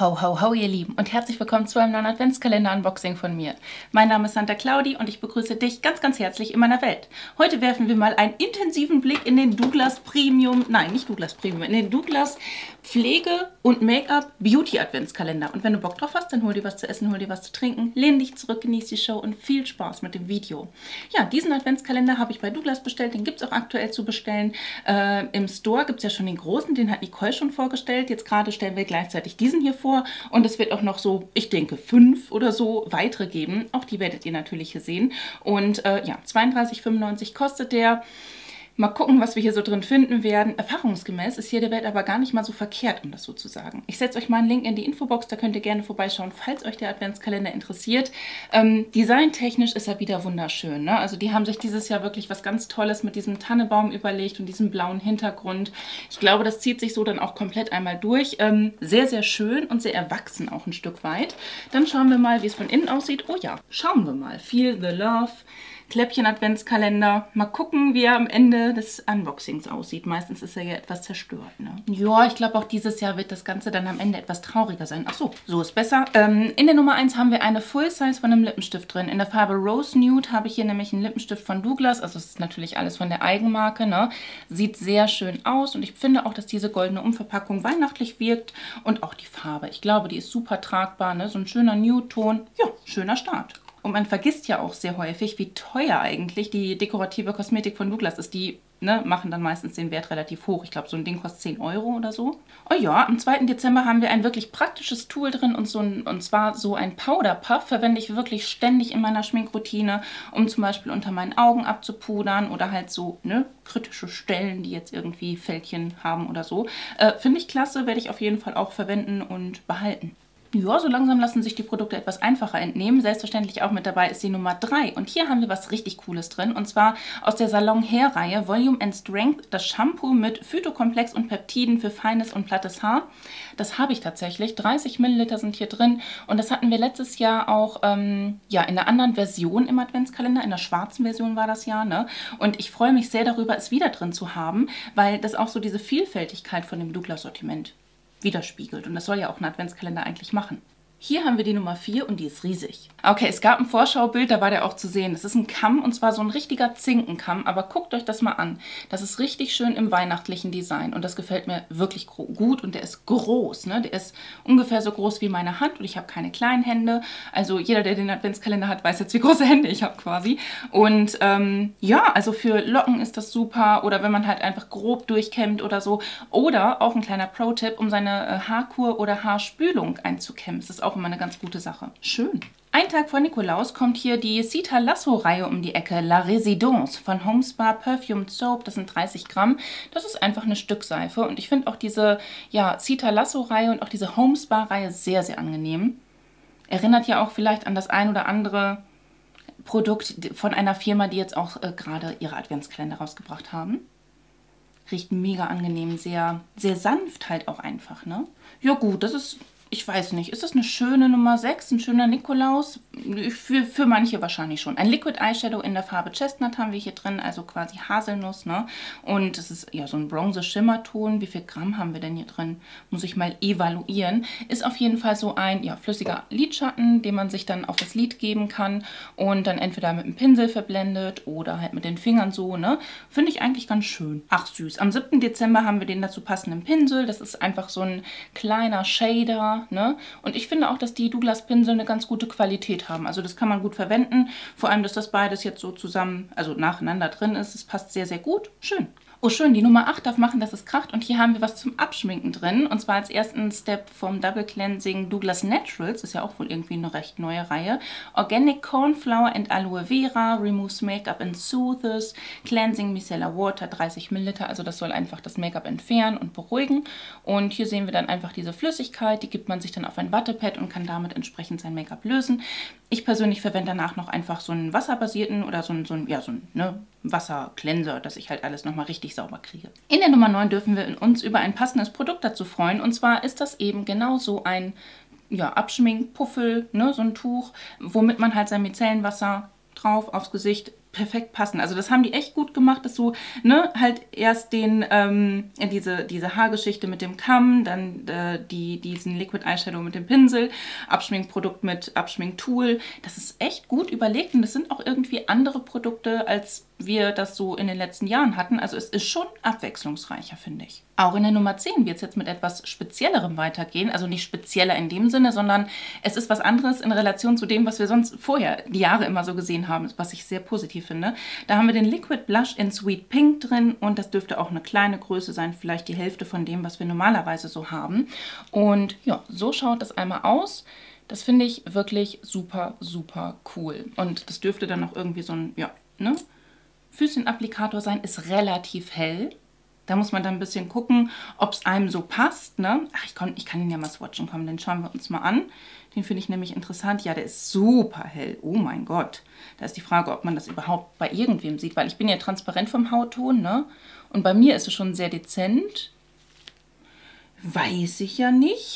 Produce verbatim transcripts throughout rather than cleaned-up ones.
Ho, ho, ho, ihr Lieben und herzlich willkommen zu einem neuen Adventskalender-Unboxing von mir. Mein Name ist Santa Claudi und ich begrüße dich ganz, ganz herzlich in meiner Welt. Heute werfen wir mal einen intensiven Blick in den Douglas Premium, nein, nicht Douglas Premium, in den Douglas Pflege- und Make-up-Beauty-Adventskalender. Und wenn du Bock drauf hast, dann hol dir was zu essen, hol dir was zu trinken, lehn dich zurück, genieß die Show und viel Spaß mit dem Video. Ja, diesen Adventskalender habe ich bei Douglas bestellt, den gibt es auch aktuell zu bestellen. Äh, Im Store gibt es ja schon den großen, den hat Nicole schon vorgestellt. Jetzt gerade stellen wir gleichzeitig diesen hier vor und es wird auch noch so, ich denke, fünf oder so weitere geben. Auch die werdet ihr natürlich hier sehen. Und äh, ja, zweiunddreißig fünfundneunzig kostet der. Mal gucken, was wir hier so drin finden werden. Erfahrungsgemäß ist hier der Wert aber gar nicht mal so verkehrt, um das so zu sagen. Ich setze euch mal einen Link in die Infobox, da könnt ihr gerne vorbeischauen, falls euch der Adventskalender interessiert. Ähm, designtechnisch ist er wieder wunderschön, ne? Also die haben sich dieses Jahr wirklich was ganz Tolles mit diesem Tannebaum überlegt und diesem blauen Hintergrund. Ich glaube, das zieht sich so dann auch komplett einmal durch. Ähm, sehr, sehr schön und sehr erwachsen auch ein Stück weit. Dann schauen wir mal, wie es von innen aussieht. Oh ja, schauen wir mal. Feel the Love. Kläppchen-Adventskalender. Mal gucken, wie er am Ende des Unboxings aussieht. Meistens ist er ja etwas zerstört, ne? Ja, ich glaube auch dieses Jahr wird das Ganze dann am Ende etwas trauriger sein. Ach so, so ist besser. Ähm, in der Nummer eins haben wir eine Full-Size von einem Lippenstift drin. In der Farbe Rose Nude habe ich hier nämlich einen Lippenstift von Douglas. Also es ist natürlich alles von der Eigenmarke, ne? Sieht sehr schön aus und ich finde auch, dass diese goldene Umverpackung weihnachtlich wirkt und auch die Farbe. Ich glaube, die ist super tragbar, ne? So ein schöner Nude-Ton. Ja, schöner Start. Und man vergisst ja auch sehr häufig, wie teuer eigentlich die dekorative Kosmetik von Douglas ist. Die ne, machen dann meistens den Wert relativ hoch. Ich glaube, so ein Ding kostet zehn Euro oder so. Oh ja, am zweiten Dezember haben wir ein wirklich praktisches Tool drin. Und, so ein, und zwar so ein Powder Puff verwende ich wirklich ständig in meiner Schminkroutine, um zum Beispiel unter meinen Augen abzupudern oder halt so ne, kritische Stellen, die jetzt irgendwie Fältchen haben oder so. Äh, finde ich klasse, werde ich auf jeden Fall auch verwenden und behalten. Ja, so langsam lassen sich die Produkte etwas einfacher entnehmen. Selbstverständlich auch mit dabei ist die Nummer drei. Und hier haben wir was richtig Cooles drin. Und zwar aus der Salon Hair Reihe Volume and Strength. Das Shampoo mit Phytokomplex und Peptiden für feines und plattes Haar. Das habe ich tatsächlich. dreißig Milliliter sind hier drin. Und das hatten wir letztes Jahr auch ähm, ja, in einer anderen Version im Adventskalender. In der schwarzen Version war das ja, ne? Und ich freue mich sehr darüber, es wieder drin zu haben, weil das auch so diese Vielfältigkeit von dem Douglas-Sortiment widerspiegelt. Und das soll ja auch ein Adventskalender eigentlich machen. Hier haben wir die Nummer vier und die ist riesig. Okay, es gab ein Vorschaubild, da war der auch zu sehen. Das ist ein Kamm und zwar so ein richtiger Zinkenkamm, aber guckt euch das mal an. Das ist richtig schön im weihnachtlichen Design und das gefällt mir wirklich gut und der ist groß, ne? Der ist ungefähr so groß wie meine Hand und ich habe keine kleinen Hände. Also jeder, der den Adventskalender hat, weiß jetzt, wie große Hände ich habe quasi. Und ähm, ja, also für Locken ist das super oder wenn man halt einfach grob durchkämmt oder so. Oder auch ein kleiner Pro-Tipp, um seine äh, Haarkur oder Haarspülung einzukämmen. Das ist auch immer eine ganz gute Sache. Schön. Ein Tag vor Nikolaus kommt hier die Citta Lasso Reihe um die Ecke. La Résidence von Homespa Perfumed Soap. Das sind dreißig Gramm. Das ist einfach eine Stückseife. Und ich finde auch diese ja, Citta Lasso Reihe und auch diese Homespa Reihe sehr, sehr angenehm. Erinnert ja auch vielleicht an das ein oder andere Produkt von einer Firma, die jetzt auch äh, gerade ihre Adventskalender rausgebracht haben. Riecht mega angenehm, sehr, sehr sanft halt auch einfach, ne? Ja gut, das ist... Ich weiß nicht, ist das eine schöne Nummer sechs, ein schöner Nikolaus? Für, für manche wahrscheinlich schon. Ein Liquid Eyeshadow in der Farbe Chestnut haben wir hier drin, also quasi Haselnuss, ne? Und es ist ja so ein Bronze-Schimmerton. Wie viel Gramm haben wir denn hier drin? Muss ich mal evaluieren. Ist auf jeden Fall so ein ja, flüssiger Lidschatten, den man sich dann auf das Lid geben kann und dann entweder mit dem Pinsel verblendet oder halt mit den Fingern so, ne? Finde ich eigentlich ganz schön. Ach süß. Am siebten Dezember haben wir den dazu passenden Pinsel. Das ist einfach so ein kleiner Shader. Ne? Und ich finde auch, dass die Douglas Pinsel eine ganz gute Qualität haben. Also das kann man gut verwenden. Vor allem, dass das beides jetzt so zusammen, also nacheinander drin ist. Es passt sehr, sehr gut. Schön. Oh schön, die Nummer acht darf machen, dass es kracht. Und hier haben wir was zum Abschminken drin. Und zwar als ersten Step vom Double Cleansing Douglas Naturals. Ist ja auch wohl irgendwie eine recht neue Reihe. Organic Cornflower and Aloe Vera. Removes Make-up and Soothes. Cleansing Micellar Water, dreißig Milliliter. Also das soll einfach das Make-up entfernen und beruhigen. Und hier sehen wir dann einfach diese Flüssigkeit. Die gibt man sich dann auf ein Wattepad und kann damit entsprechend sein Make-up lösen. Ich persönlich verwende danach noch einfach so einen wasserbasierten oder so einen, so einen, ja, so einen ne, Wassercleanser, dass ich halt alles nochmal richtig sauber kriege. In der Nummer neun dürfen wir uns über ein passendes Produkt dazu freuen. Und zwar ist das eben genau so ein ja, Abschminkpuffel, ne, so ein Tuch, womit man halt sein Micellenwasser drauf aufs Gesicht perfekt passen. Also das haben die echt gut gemacht, dass du ne, halt erst den, ähm, diese, diese Haargeschichte mit dem Kamm, dann äh, die, diesen Liquid Eyeshadow mit dem Pinsel, Abschminkprodukt mit Abschminktool. Das ist echt gut überlegt und das sind auch irgendwie andere Produkte, als wir das so in den letzten Jahren hatten. Also es ist schon abwechslungsreicher, finde ich. Auch in der Nummer zehn wird es jetzt mit etwas Speziellerem weitergehen. Also nicht spezieller in dem Sinne, sondern es ist was anderes in Relation zu dem, was wir sonst vorher die Jahre immer so gesehen haben, was ich sehr positiv finde. Da haben wir den Liquid Blush in Sweet Pink drin und das dürfte auch eine kleine Größe sein, vielleicht die Hälfte von dem, was wir normalerweise so haben. Und ja, so schaut das einmal aus. Das finde ich wirklich super, super cool. Und das dürfte dann auch irgendwie so ein, ja, ne? Füßchenapplikator sein, ist relativ hell. Da muss man dann ein bisschen gucken, ob es einem so passt. Ne? Ach, ich, komm, ich kann ihn ja mal swatchen. Komm, den schauen wir uns mal an. Den finde ich nämlich interessant. Ja, der ist super hell. Oh mein Gott. Da ist die Frage, ob man das überhaupt bei irgendwem sieht. Weil ich bin ja transparent vom Hautton. Ne? Und bei mir ist es schon sehr dezent. Weiß ich ja nicht.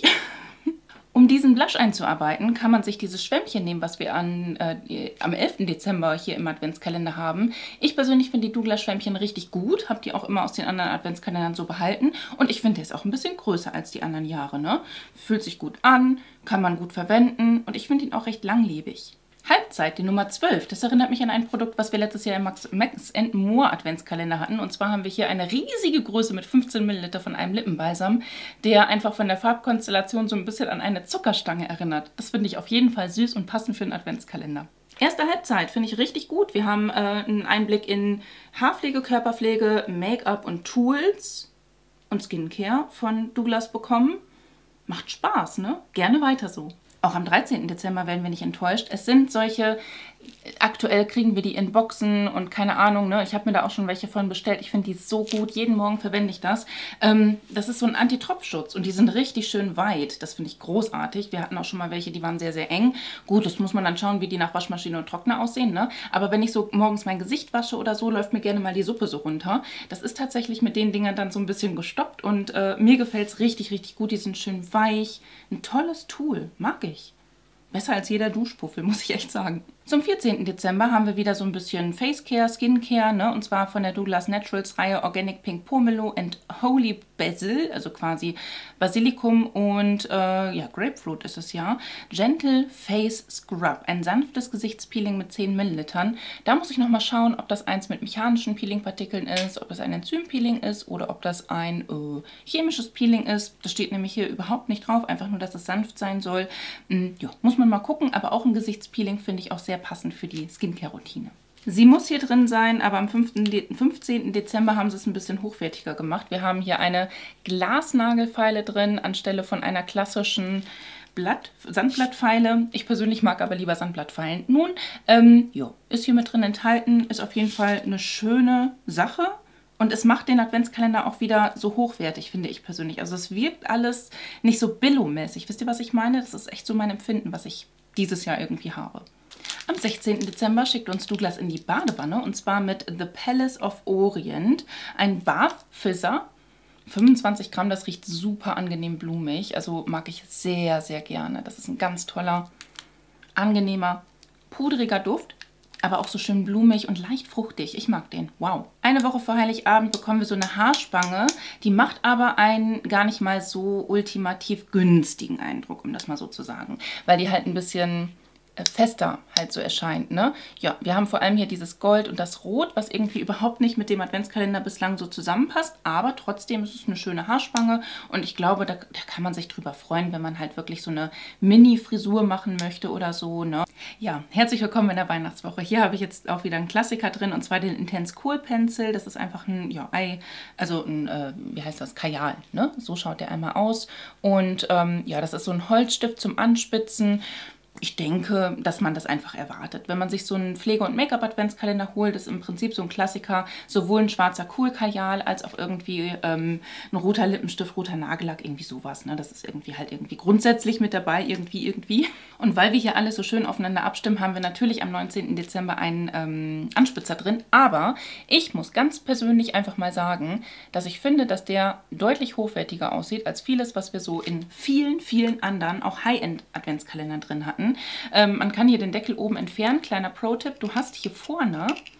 Um diesen Blush einzuarbeiten, kann man sich dieses Schwämmchen nehmen, was wir an, äh, am elften Dezember hier im Adventskalender haben. Ich persönlich finde die Douglas Schwämmchen richtig gut, habe die auch immer aus den anderen Adventskalendern so behalten. Und ich finde, der ist auch ein bisschen größer als die anderen Jahre. Ne? Fühlt sich gut an, kann man gut verwenden und ich finde ihn auch recht langlebig. Halbzeit, die Nummer zwölf. Das erinnert mich an ein Produkt, was wir letztes Jahr im Max and More Adventskalender hatten. Und zwar haben wir hier eine riesige Größe mit fünfzehn Milliliter von einem Lippenbalsam, der einfach von der Farbkonstellation so ein bisschen an eine Zuckerstange erinnert. Das finde ich auf jeden Fall süß und passend für einen Adventskalender. Erste Halbzeit finde ich richtig gut. Wir haben äh, einen Einblick in Haarpflege, Körperpflege, Make-up und Tools und Skincare von Douglas bekommen. Macht Spaß, ne? Gerne weiter so. Auch am dreizehnten Dezember werden wir nicht enttäuscht. Es sind solche, aktuell kriegen wir die in Boxen und keine Ahnung, ne? Ich habe mir da auch schon welche von bestellt. Ich finde die so gut. Jeden Morgen verwende ich das. Ähm, das ist so ein Anti-Tropfschutz und die sind richtig schön weit. Das finde ich großartig. Wir hatten auch schon mal welche, die waren sehr, sehr eng. Gut, das muss man dann schauen, wie die nach Waschmaschine und Trockner aussehen, ne? Aber wenn ich so morgens mein Gesicht wasche oder so, läuft mir gerne mal die Suppe so runter. Das ist tatsächlich mit den Dingern dann so ein bisschen gestoppt und äh, mir gefällt es richtig, richtig gut. Die sind schön weich. Ein tolles Tool. Mag ich. Besser als jeder Duschpuffel, muss ich echt sagen. Zum vierzehnten Dezember haben wir wieder so ein bisschen Facecare, Skincare, ne? Und zwar von der Douglas Naturals Reihe Organic Pink Pomelo and Holy Basil, also quasi Basilikum und äh, ja, Grapefruit ist es ja. Gentle Face Scrub, ein sanftes Gesichtspeeling mit zehn Millilitern. Da muss ich nochmal schauen, ob das eins mit mechanischen Peelingpartikeln ist, ob das ein Enzympeeling ist oder ob das ein äh, chemisches Peeling ist. Das steht nämlich hier überhaupt nicht drauf, einfach nur, dass es sanft sein soll. Hm, ja, muss man mal gucken, aber auch ein Gesichtspeeling finde ich auch sehr passend für die Skincare-Routine. Sie muss hier drin sein, aber am fünfzehnten Dezember haben sie es ein bisschen hochwertiger gemacht. Wir haben hier eine Glasnagelfeile drin, anstelle von einer klassischen Blatt, Sandblattfeile. Ich persönlich mag aber lieber Sandblattfeilen. Nun, ähm, jo, ist hier mit drin enthalten, ist auf jeden Fall eine schöne Sache. Und es macht den Adventskalender auch wieder so hochwertig, finde ich persönlich. Also es wirkt alles nicht so billo-mäßig. Wisst ihr, was ich meine? Das ist echt so mein Empfinden, was ich dieses Jahr irgendwie habe. Am sechzehnten Dezember schickt uns Douglas in die Badewanne und zwar mit The Palace of Orient, ein Bath Fizzer, fünfundzwanzig Gramm, das riecht super angenehm blumig, also mag ich sehr, sehr gerne. Das ist ein ganz toller, angenehmer, pudriger Duft, aber auch so schön blumig und leicht fruchtig. Ich mag den. Wow. Eine Woche vor Heiligabend bekommen wir so eine Haarspange, die macht aber einen gar nicht mal so ultimativ günstigen Eindruck, um das mal so zu sagen, weil die halt ein bisschen fester halt so erscheint, ne? Ja, wir haben vor allem hier dieses Gold und das Rot, was irgendwie überhaupt nicht mit dem Adventskalender bislang so zusammenpasst, aber trotzdem ist es eine schöne Haarspange und ich glaube, da, da kann man sich drüber freuen, wenn man halt wirklich so eine Mini-Frisur machen möchte oder so, ne? Ja, herzlich willkommen in der Weihnachtswoche. Hier habe ich jetzt auch wieder einen Klassiker drin und zwar den Intense Kohl Pencil. Das ist einfach ein, ja, Ei, also ein, äh, wie heißt das, Kajal, ne? So schaut der einmal aus und ähm, ja, das ist so ein Holzstift zum Anspitzen. Ich denke, dass man das einfach erwartet. Wenn man sich so einen Pflege- und Make-up-Adventskalender holt, ist im Prinzip so ein Klassiker, sowohl ein schwarzer Kohlkajal als auch irgendwie ähm, ein roter Lippenstift, roter Nagellack, irgendwie sowas. Ne? Das ist irgendwie halt irgendwie grundsätzlich mit dabei, irgendwie, irgendwie. Und weil wir hier alles so schön aufeinander abstimmen, haben wir natürlich am neunzehnten Dezember einen ähm, Anspitzer drin. Aber ich muss ganz persönlich einfach mal sagen, dass ich finde, dass der deutlich hochwertiger aussieht als vieles, was wir so in vielen, vielen anderen, auch High-End-Adventskalendern drin hatten. Ähm, man kann hier den Deckel oben entfernen. Kleiner Pro-Tipp, du hast hier vorne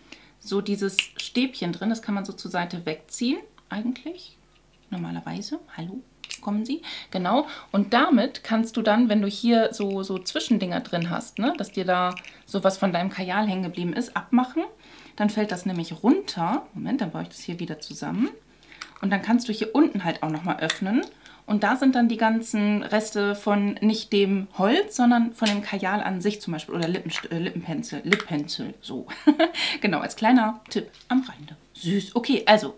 so dieses Stäbchen drin. Das kann man so zur Seite wegziehen, eigentlich. Normalerweise. Hallo, kommen Sie. Genau. Und damit kannst du dann, wenn du hier so, so Zwischendinger drin hast, ne, dass dir da sowas von deinem Kajal hängen geblieben ist, abmachen. Dann fällt das nämlich runter. Moment, dann baue ich das hier wieder zusammen. Und dann kannst du hier unten halt auch nochmal öffnen. Und da sind dann die ganzen Reste von nicht dem Holz, sondern von dem Kajal an sich zum Beispiel. Oder Lippenst äh, Lippenpencil. Lippenpencil, so. Genau, als kleiner Tipp am Rande. Süß. Okay, also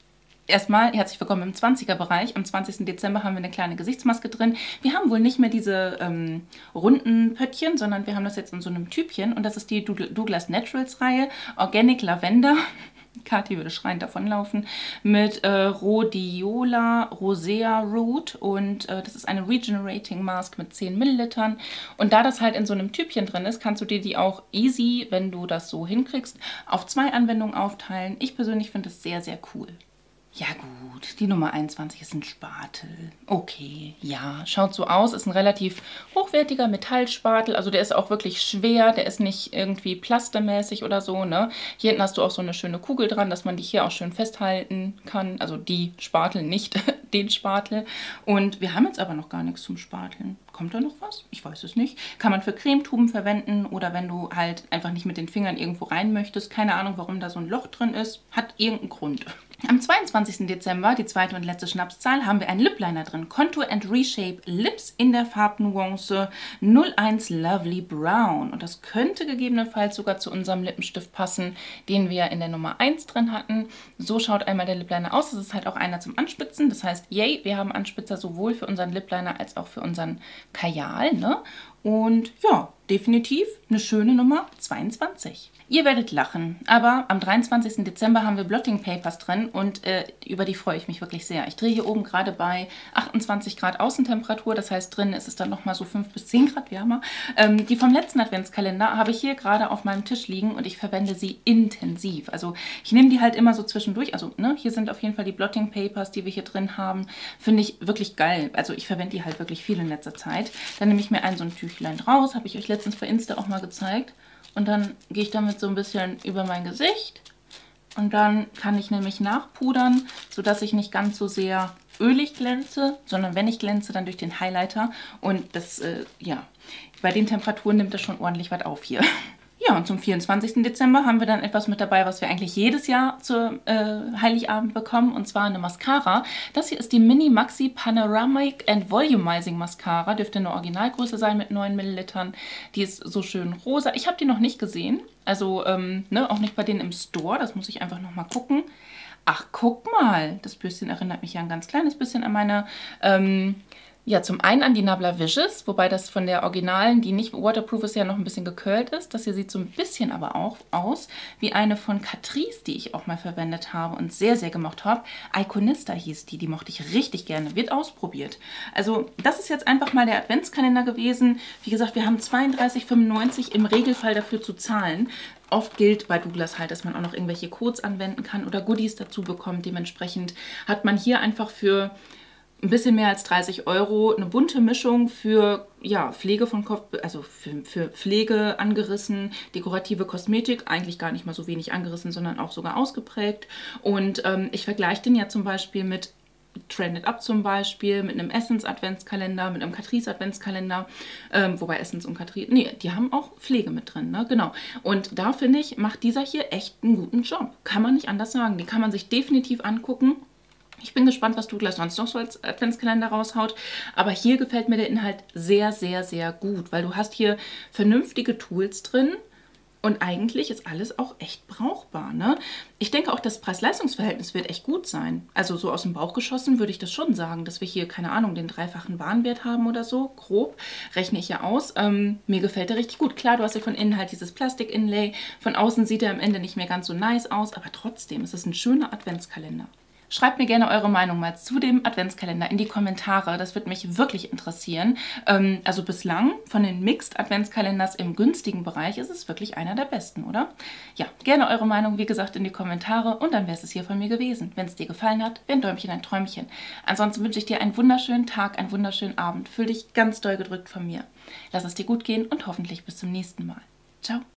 erstmal herzlich willkommen im zwanziger-Bereich. Am zwanzigsten Dezember haben wir eine kleine Gesichtsmaske drin. Wir haben wohl nicht mehr diese ähm, runden Pöttchen, sondern wir haben das jetzt in so einem Typchen. Und das ist die Douglas Naturals Reihe. Organic Lavender. Kathi würde schreiend davonlaufen, mit äh, Rhodiola Rosea Root und äh, das ist eine Regenerating Mask mit zehn Millilitern. Und da das halt in so einem Typchen drin ist, kannst du dir die auch easy, wenn du das so hinkriegst, auf zwei Anwendungen aufteilen. Ich persönlich finde es sehr, sehr cool. Ja gut, die Nummer einundzwanzig ist ein Spatel. Okay, ja, schaut so aus. Ist ein relativ hochwertiger Metallspatel. Also der ist auch wirklich schwer. Der ist nicht irgendwie plastermäßig oder so, ne? Hier hinten hast du auch so eine schöne Kugel dran, dass man die hier auch schön festhalten kann. Also die Spatel, nicht den Spatel. Und wir haben jetzt aber noch gar nichts zum Spateln. Kommt da noch was? Ich weiß es nicht. Kann man für Cremetuben verwenden oder wenn du halt einfach nicht mit den Fingern irgendwo rein möchtest. Keine Ahnung, warum da so ein Loch drin ist. Hat irgendeinen Grund. Am zweiundzwanzigsten Dezember, die zweite und letzte Schnapszahl, haben wir einen Lip Liner drin. Contour and Reshape Lips in der Farbnuance null eins Lovely Brown. Und das könnte gegebenenfalls sogar zu unserem Lippenstift passen, den wir in der Nummer eins drin hatten. So schaut einmal der Lip Liner aus. Das ist halt auch einer zum Anspitzen. Das heißt, yay, wir haben Anspitzer sowohl für unseren Lip Liner als auch für unseren Kajal, ne? Und ja, definitiv eine schöne Nummer zweiundzwanzig. Ihr werdet lachen, aber am dreiundzwanzigsten Dezember haben wir Blotting Papers drin und äh, über die freue ich mich wirklich sehr. Ich drehe hier oben gerade bei achtundzwanzig Grad Außentemperatur, das heißt drin ist es dann nochmal so fünf bis zehn Grad wärmer. Ähm, die vom letzten Adventskalender habe ich hier gerade auf meinem Tisch liegen und ich verwende sie intensiv. Also ich nehme die halt immer so zwischendurch, also ne, hier sind auf jeden Fall die Blotting Papers, die wir hier drin haben. Finde ich wirklich geil, also ich verwende die halt wirklich viel in letzter Zeit. Dann nehme ich mir ein so ein Tüchlein draus, habe ich euch letztens bei Insta auch mal gezeigt. Und dann gehe ich damit so ein bisschen über mein Gesicht und dann kann ich nämlich nachpudern, sodass ich nicht ganz so sehr ölig glänze, sondern wenn ich glänze, dann durch den Highlighter. Und das, äh, ja, bei den Temperaturen nimmt das schon ordentlich was auf hier. Ja, und zum vierundzwanzigsten Dezember haben wir dann etwas mit dabei, was wir eigentlich jedes Jahr zu äh, Heiligabend bekommen, und zwar eine Mascara. Das hier ist die Mini Maxi Panoramic and Volumizing Mascara. Dürfte eine Originalgröße sein mit neun Millilitern. Die ist so schön rosa. Ich habe die noch nicht gesehen, also ähm, ne, auch nicht bei denen im Store. Das muss ich einfach nochmal gucken. Ach, guck mal, das Bürstchen erinnert mich ja ein ganz kleines bisschen an meine... Ähm, Ja, zum einen an die Nabla Vicious, wobei das von der Originalen, die nicht waterproof ist, ja noch ein bisschen gecurlt ist. Das hier sieht so ein bisschen aber auch aus wie eine von Catrice, die ich auch mal verwendet habe und sehr, sehr gemocht habe. Iconista hieß die, die mochte ich richtig gerne, wird ausprobiert. Also das ist jetzt einfach mal der Adventskalender gewesen. Wie gesagt, wir haben zweiunddreißig fünfundneunzig im Regelfall dafür zu zahlen. Oft gilt bei Douglas halt, dass man auch noch irgendwelche Codes anwenden kann oder Goodies dazu bekommt. Dementsprechend hat man hier einfach für ein bisschen mehr als dreißig Euro eine bunte Mischung für ja, Pflege von Kopf, also für, für Pflege angerissen, dekorative Kosmetik, eigentlich gar nicht mal so wenig angerissen, sondern auch sogar ausgeprägt. Und ähm, ich vergleiche den ja zum Beispiel mit Trended Up zum Beispiel, mit einem Essence Adventskalender, mit einem Catrice Adventskalender, ähm, wobei Essence und Catrice, nee, die haben auch Pflege mit drin, ne, genau. Und da finde ich, macht dieser hier echt einen guten Job. Kann man nicht anders sagen. Den kann man sich definitiv angucken. Ich bin gespannt, was Douglas sonst noch so als Adventskalender raushaut. Aber hier gefällt mir der Inhalt sehr, sehr, sehr gut, weil du hast hier vernünftige Tools drin und eigentlich ist alles auch echt brauchbar, ne? Ich denke auch, das Preis-Leistungs-Verhältnis wird echt gut sein. Also so aus dem Bauch geschossen würde ich das schon sagen, dass wir hier, keine Ahnung, den dreifachen Warenwert haben oder so. Grob rechne ich ja aus. Ähm, mir gefällt der richtig gut. Klar, du hast ja von innen halt dieses Plastik-Inlay. Von außen sieht er am Ende nicht mehr ganz so nice aus, aber trotzdem ist es ein schöner Adventskalender. Schreibt mir gerne eure Meinung mal zu dem Adventskalender in die Kommentare. Das würde mich wirklich interessieren. Ähm, also bislang von den Mixed Adventskalenders im günstigen Bereich ist es wirklich einer der besten, oder? Ja, gerne eure Meinung, wie gesagt, in die Kommentare. Und dann wäre es hier von mir gewesen. Wenn es dir gefallen hat, wäre ein Däumchen ein Träumchen. Ansonsten wünsche ich dir einen wunderschönen Tag, einen wunderschönen Abend. Fühl dich ganz doll gedrückt von mir. Lass es dir gut gehen und hoffentlich bis zum nächsten Mal. Ciao.